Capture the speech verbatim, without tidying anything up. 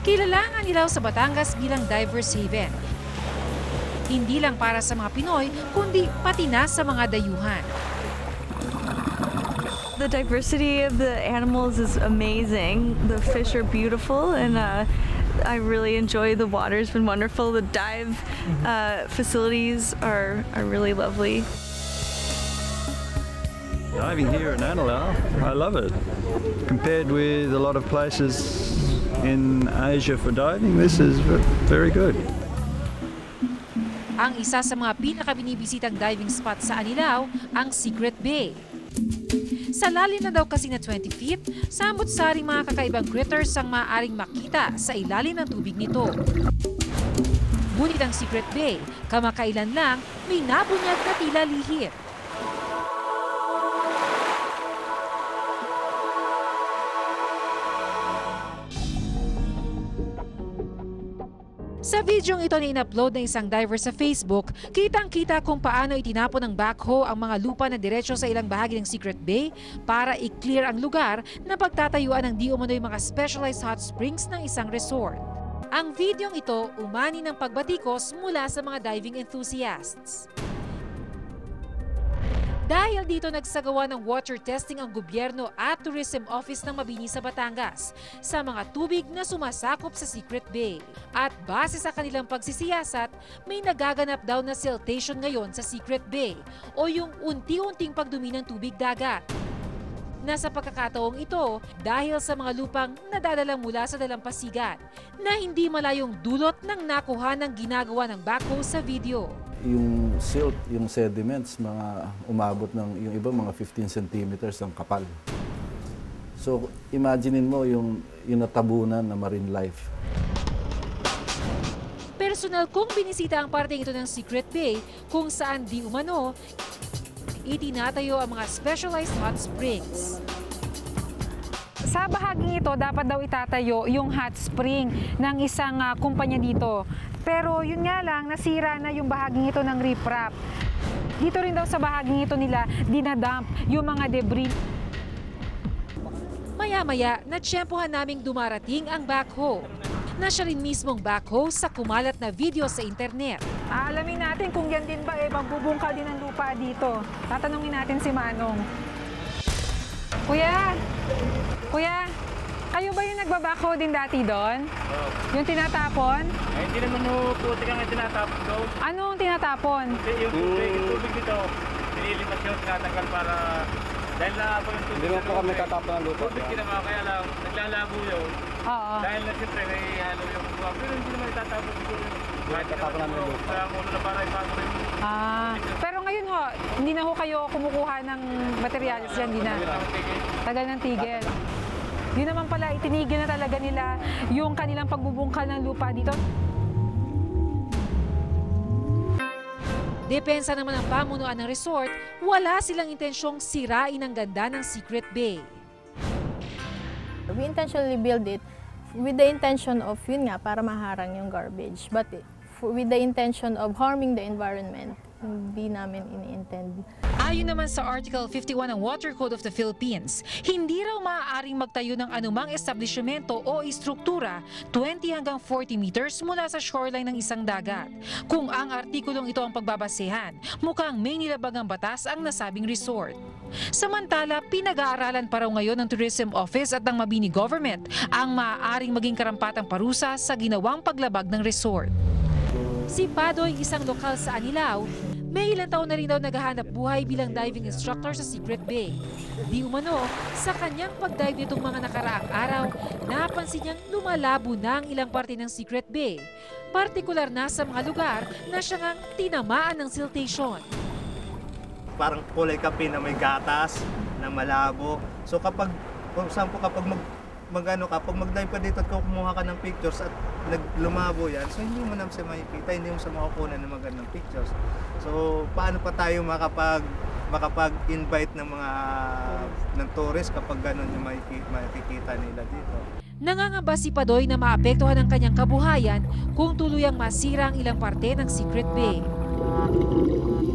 Kilala ang Anilao sa Batangas bilang diver's haven. Hindi lang para sa mga Pinoy, kundi pati na sa mga dayuhan. The diversity of the animals is amazing. The fish are beautiful, and uh, I really enjoy the water. It's been wonderful. The dive uh, facilities are, are really lovely. Diving here in Anilao, I love it. Compared with a lot of places in Asia for diving, this is very good. Ang isa sa mga pinakabinibisitang diving spot sa Anilao, ang Secret Bay. Sa lalim na daw kasi na twenty feet, samot-saring mga kakaibang critters ang maaaring makita sa ilalim ng tubig nito. Ngunit ang Secret Bay, kamakailan lang, may nabunyag na tila lihim. Sa videong ito na in-upload ng isang diver sa Facebook, kitang-kita kung paano itinapon ng backhoe ang mga lupa na diretso sa ilang bahagi ng Secret Bay para i-clear ang lugar na pagtatayuan ng di umano'y mga specialized hot springs ng isang resort. Ang videong ito umani ng pagbatikos mula sa mga diving enthusiasts. Dahil dito nagsagawa ng water testing ang gobyerno at Tourism Office ng Mabini sa Batangas sa mga tubig na sumasakop sa Secret Bay. At base sa kanilang pagsisiyasat, may nagaganap daw na siltation ngayon sa Secret Bay o yung unti-unting pagdumi ng tubig dagat. Nasa pagkakataong ito dahil sa mga lupang nadadala mula sa dalampasigan na hindi malayong dulot ng nakuha ng ginagawa ng backhoe sa video. Yung silt, yung sediments, mga umabot ng, yung iba mga fifteen centimeters ang kapal. So, imaginein mo yung, yung natabunan na marine life. Personal kong binisita ang parteng ito ng Secret Bay kung saan di umano, itinatayo ang mga specialized hot springs. Sa bahaging ito, dapat daw itatayo yung hot spring ng isang uh, kumpanya dito. Pero yun nga lang, nasira na yung bahaging ito ng riprap. Dito rin daw sa bahaging ito nila, dinadump yung mga debris. Maya-maya, natsyempohan naming dumarating ang backhoe. Na siya rin mismong backhoe sa kumalat na video sa internet. Aalamin natin kung yan din ba eh, magbubungkal din ang lupa dito. Tatanungin natin si Manong. Kuya! Kuya! Kayo ba yung nagbabackhoe din dati doon? Oo. Yung tinatapon? Ay, hindi naman no, puti kang tinatapon doon. Anong tinatapon? Yung tubig, yung tubig dito, nililipas yun, tinatanggal para... Dahil na ako yung tubig. Hindi mo po kami tatapon ng lupa. Tubig kinama, kaya lang, naglalabo yun. Oo. Dahil na siyempre, may halo yung buwa. Pero hindi naman itatapon siguro. Kahit tatapon namin ng lupa. Kaya muna na para ipago rin. Ah, pero ngayon ho, hindi na ho kayo kumukuha ng materials dyan, hindi na. Tagal ng tigil. Yun naman pala, itinigil na talaga nila yung kanilang pagbubungkal ng lupa dito. Depensa naman ang pamunuan ng resort, wala silang intensyong sirain ang ganda ng Secret Bay. We intentionally build it with the intention of, yun nga, para maharang yung garbage. But with the intention of harming the environment, hindi namin ini-intend. Ayon naman sa Article fifty-one ng Water Code of the Philippines, hindi raw maaaring magtayo ng anumang establishmento o istruktura twenty hanggang forty meters mula sa shoreline ng isang dagat. Kung ang artikulong ito ang pagbabasehan, mukhang may nilabag ang batas ang nasabing resort. Samantala, pinag-aaralan pa raw ngayon ng Tourism Office at ng Mabini Government ang maaaring maging karampatang parusa sa ginawang paglabag ng resort. Si Padoy, isang lokal sa Anilao, may ilang taon na rin daw naghahanap buhay bilang diving instructor sa Secret Bay. Di umano, sa kanyang pag-dive nitong mga nakaraang araw, napansin niyang lumalabo na ang ilang parte ng Secret Bay. Partikular na sa mga lugar na siya ngang tinamaan ng siltation. Parang kulay kape na may gatas, na malabo. So kapag, for example, kapag mag magano kapag mag-dive ka dito at kumuha ka ng pictures at naglumabo yan, so hindi mo naman siya makikita, hindi mo siya makukunan ng magandang pictures. So paano pa tayo makapag makapag-invite ng mga ng tourist kapag gano'n yung makikita nila dito? Nangangamba si Padoy na maapektuhan ang kanyang kabuhayan kung tuluyang masira ang ilang parte ng Secret Bay.